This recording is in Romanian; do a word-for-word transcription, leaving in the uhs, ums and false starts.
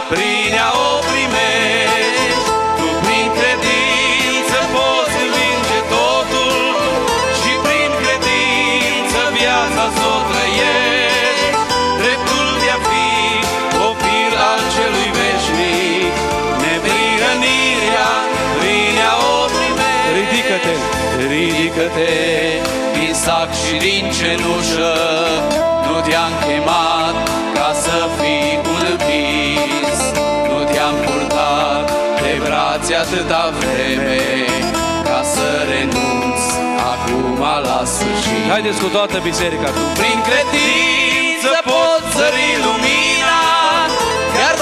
prin ea o primești. Tu prin credință poți învinge totul și prin credință viața s-o trăiești. Dreptul de a fi copil al celui veșnic, neprihănirea prin ea o primești. Ridică-te, ridică-te din sac și din cenușă, nu te-am chemat ca să fii un vis, nu te-am purtat de brațe atâta vreme ca să renunți acum la sfârșit. Haideți cu toată biserica. Prin credință poți zări lumina